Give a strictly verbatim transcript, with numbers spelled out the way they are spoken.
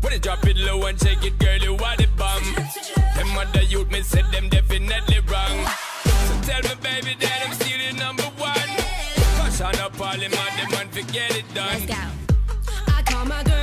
When you drop it low and shake it, girl, you want it bomb. Them other youth, me said them definitely wrong. So tell me, baby, that I'm still the number one. Caution up all them and them and forget it done. Let's go. I call my girl